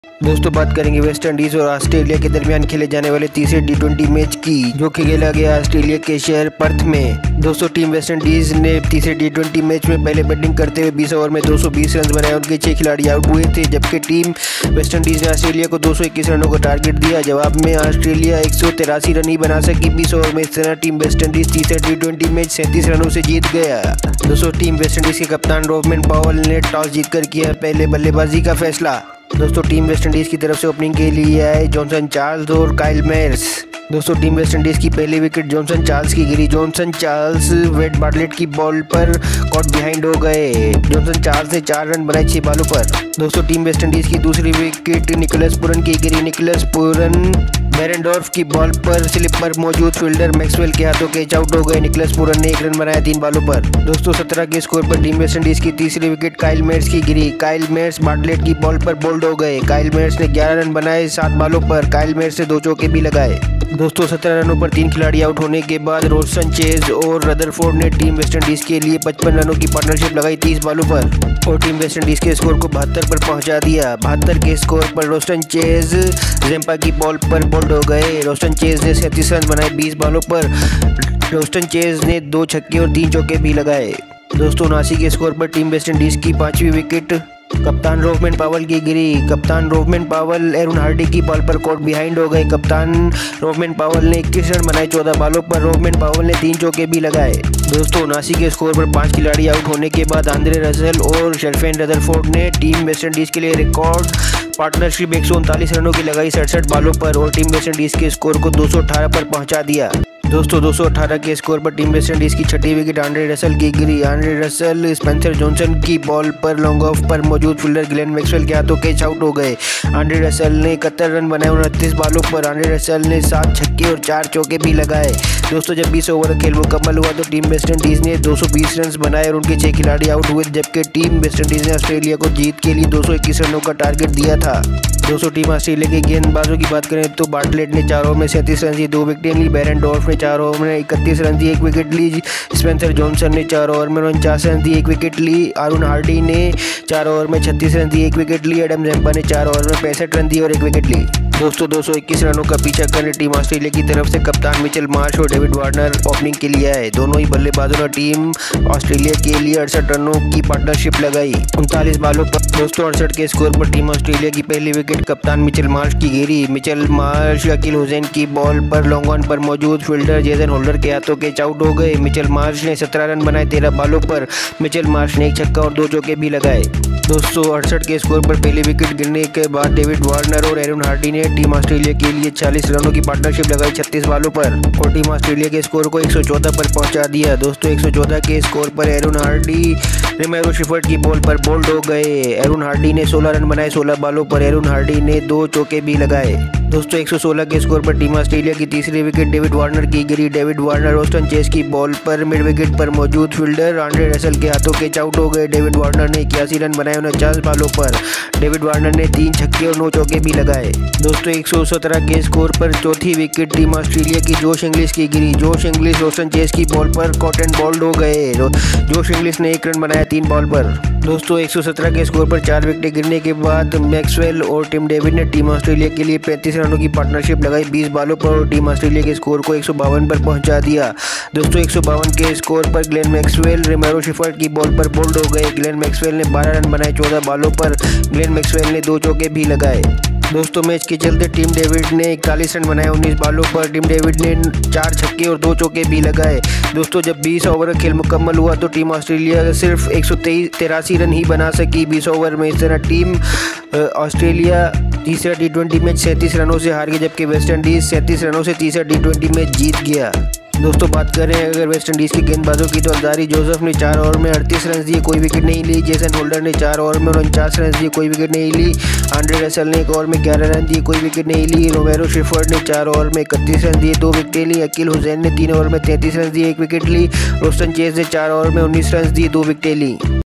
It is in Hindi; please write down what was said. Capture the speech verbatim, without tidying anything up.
दोस्तों बात करेंगे वेस्ट इंडीज और ऑस्ट्रेलिया के दरमियान खेले जाने वाले तीसरे टी ट्वेंटी मैच की, जो खेला गया ऑस्ट्रेलिया के शहर पर्थ में। दोस्तों टीम वेस्ट इंडीज ने तीसरे टी ट्वेंटी मैच में पहले बैटिंग करते हुए बीस ओवर में दो सौ बीस रन बनाए। उनके छह खिलाड़ी आउट हुए थे, जबकि टीम वेस्ट इंडीज ने ऑस्ट्रेलिया को दो सौ इक्कीस रनों का टारगेट दिया। जवाब में ऑस्ट्रेलिया एक सौ तिरासी रन ही बना सकी बीस ओवर में। इस तरह टीम वेस्ट इंडीज तीसरे टी ट्वेंटी मैच सैंतीस रनों से जीत गया। दोस्तों टीम वेस्ट इंडीज के कप्तान रोवमैन पॉवेल ने टॉस जीतकर किया पहले बल्लेबाजी का फैसला। दोस्तों टीम वेस्ट इंडीज की तरफ से ओपनिंग के लिए आए जॉनसन चार्ल्स और काइल मेयर्स। दोस्तों टीम वेस्ट इंडीज की पहली विकेट जॉनसन चार्ल्स की गिरी। जॉनसन चार्ल्स वेड बार्टलेट की बॉल पर कॉट बिहाइंड हो गए। जॉनसन चार्ल्स ने चार रन बनाए छह बॉलों पर। दोस्तों टीम वेस्ट इंडीज की दूसरी विकेट निकोलस पूरन की गिरी। निकोलस पूरन बेरेंडोर्फ की बॉल पर स्लिप पर मौजूद फील्डर मैक्सवेल के हाथों कैच आउट हो गए। निकोलस पूरन ने एक रन बनाया तीन बॉलों पर। दोस्तों सत्रह के स्कोर पर टीम वेस्ट इंडीज की तीसरी विकेट काइल मेयर्स की गिरी। काइल मेयर्स बार्टलेट की बॉल पर बोल्ड हो गए। काइल मेयर्स ने ग्यारह रन बनाए सात बॉलों पर। काइल मेयर्स ने दो चौके भी लगाए। दोस्तों सत्रह रनों पर तीन खिलाड़ी आउट होने के बाद रोस्टन चेज और रदरफोर्ड ने टीम वेस्ट इंडीज के लिए पचपन रनों की पार्टनरशिप लगाई तीस बॉलों पर और टीम वेस्ट इंडीज के स्कोर को बहत्तर पर पहुंचा दिया। बहत्तर के स्कोर पर रोस्टन चेज जेम्पा की बॉल पर बोल्ड हो गए। रोस्टन चेज ने सैंतीस रन बनाए बीस बॉलों पर। रोस्टन चेज ने दो छक्के और तीन चौके भी लगाए। दोस्तों उनासी के स्कोर पर टीम वेस्ट इंडीज की पांचवी विकेट कप्तान रोवमैन पॉवेल की गिरी। कप्तान रोवमैन पॉवेल एरन हार्डी की बॉल पर कॉट बिहाइंड हो गए। कप्तान रोवमैन पॉवेल ने इक्कीस रन बनाए चौदह बॉलों पर। रोवमैन पॉवेल ने तीन चौके भी लगाए। दोस्तों उनासी के स्कोर पर पांच खिलाड़ी आउट होने के बाद आंद्रे रसेल और शेल्फेन रदरफोर्ड ने टीम वेस्ट इंडीज के लिए रिकॉर्ड पार्टनरशिप एक सौ उनतालीस रनों की लगाई सड़सठ बॉलों पर और टीम वेस्ट इंडीज के स्कोर को दो सौ अठारह पर पहुंचा दिया। दोस्तों दो सौ अठारह के स्कोर पर टीम वेस्ट इंडीज की छठी विकेट आंद्रे रसेल की गिरी। आंद्रे रसेल स्पेंसर जॉनसन की बॉल पर लॉन्ग ऑफ पर मौजूद फील्डर ग्लेन मैक्सवेल के हाथों कैच आउट हो गए। आंद्रे रसेल ने इकहत्तर रन बनाए उनतीस बॉलों पर। आंद्रे रसेल ने सात छक्के और चार चौके भी लगाए। दोस्तों जब बीस ओवर का खेल मुकम्मल हुआ तो टीम वेस्ट इंडीज ने दो सौ बीस रन बनाए और उनके छह खिलाड़ी आउट हुए, जबकि टीम वेस्ट इंडीज ने ऑस्ट्रेलिया को जीत के लिए दो सौ इक्कीस रनों का टारगेट दिया था। दोस्तों टीम ऑस्ट्रेलिया के गेंदबाजों की बात करें तो बार्टलेट ने चार ओवर में सैंतीस रन दिए, दो विकेटें ली। बेरेंडोर्फ ने चार ओवर में इकतीस रन दिए, एक विकेट ली। स्पेंसर जॉनसन ने चार ओवर में उनचास रन दिए, एक विकेट ली। एरन हार्डी ने चार ओवर में छत्तीस रन दिए, एक विकेट ली। एडम जेम्पा ने चार ओवर में पैंसठ रन दिए और एक विकेट ली। दोस्तों दो सौ इक्कीस रनों का पीछा करने टीम ऑस्ट्रेलिया की तरफ से कप्तान मिचेल मार्श और डेविड वार्नर ओपनिंग के लिए आए। दोनों ही बल्लेबाजों ने टीम ऑस्ट्रेलिया के लिए अड़सठ रनों की पार्टनरशिप लगाई उनतालीस बॉलों पर। दोस्तों अड़सठ के स्कोर पर टीम ऑस्ट्रेलिया की पहली विकेट कप्तान मिचेल मार्श की गिरी। मिचेल मार्श अकील हुसैन की बॉल पर लॉन्ग ऑन पर मौजूद फील्डर जेसन होल्डर के हाथों कैच आउट हो गए। मिचेल मार्श ने सत्रह रन बनाए तेरह बॉलों पर। मिचेल मार्श ने एक छक्का और दो चौके भी लगाए। दोस्तों अड़सठ के स्कोर पर पहली विकेट गिरने के बाद डेविड वार्नर और एरन हार्डी ने टीम ऑस्ट्रेलिया के लिए चालीस रनों की पार्टनरशिप लगाई छत्तीस बॉलों पर और टीम ऑस्ट्रेलिया के स्कोर को एक सौ चौदह पर पहुंचा दिया। दोस्तों एक सौ चौदह के स्कोर पर एरन हार्डी रोमेरो शेफर्ड की बॉल पर बोल्ड हो गए। एरन हार्डी ने सोलह रन बनाए सोलह बॉलों पर। एरन हार्डी ने दो चौके भी लगाए। दोस्तों एक सौ सोलह के स्कोर पर टीम ऑस्ट्रेलिया की तीसरी विकेट डेविड वार्नर की गिरी। डेविड वार्नर रोस्टन चेज की बॉल पर मिड विकेट पर मौजूद फील्डर आंद्रे रसेल के हाथों कैच आउट हो गए। डेविड वार्नर ने इक्यासी रन बनाए उनचास बॉलों पर। डेविड वार्नर ने तीन छक्के और नौ चौके भी लगाए। दोस्तों एक सौ सत्रह के स्कोर पर चौथी विकेट टीम ऑस्ट्रेलिया की जोश इंग्लिश की गिरी। जोश इंग्लिश रोस्टन चेज की बॉल पर कॉट एंड बोल्ड हो गए। जोश इंग्लिश ने एक रन बनाया तीन बॉल पर। दोस्तों एक सौ सत्रह के स्कोर पर चार विकेटें गिरने के बाद मैक्सवेल और टिम डेविड ने टीम ऑस्ट्रेलिया के लिए पैंतीस रनों की पार्टनरशिप लगाई बीस बॉलों पर और टीम ऑस्ट्रेलिया के स्कोर को एक सौ बावन पर पहुंचा दिया। दोस्तों एक सौ बावन के स्कोर पर ग्लेन मैक्सवेल रोमेरो शेफर्ड की बॉल पर बोल्ड हो गए। ग्लेन मैक्सवेल ने बारह रन बनाए चौदह बॉलों पर। ग्लेन मैक्सवेल ने दो चौके भी लगाए। दोस्तों मैच के चलते टीम डेविड ने इकतालीस रन बनाए उन्नीस बॉलों पर। टीम डेविड ने चार छक्के और दो चौके भी लगाए। दोस्तों जब बीस ओवर का खेल मुकम्मल हुआ तो टीम ऑस्ट्रेलिया सिर्फ एक सौ तिरासी रन ही बना सकी बीस ओवर में। इस तरह टीम ऑस्ट्रेलिया तीसरा टी ट्वेंटी मैच सैंतीस रनों से हार गई, जबकि वेस्ट इंडीज सैंतीस रनों से तीसरा टी ट्वेंटी मैच जीत गया। दोस्तों बात करें अगर वेस्ट इंडीज़ के गेंदबाजों की तो अल्जारी जोसेफ ने चार ओवर में अड़तीस रन दिए, कोई विकेट नहीं ली। जेसन होल्डर ने चार ओवर में उनचास रन दिए, कोई विकेट नहीं ली। आंद्रे रसेल ने एक ओवर में ग्यारह रन दिए, कोई विकेट नहीं ली। रोमेरो शेफर्ड ने चार ओवर में इकतीस रन दिए, दो विकेटें ली। अकील हुसैन ने तीन ओवर में तैंतीस रन दिए, एक विकेट ली। रोस्टन चेज ने चार ओवर में उन्नीस रन दिए, दो विकेटें ली।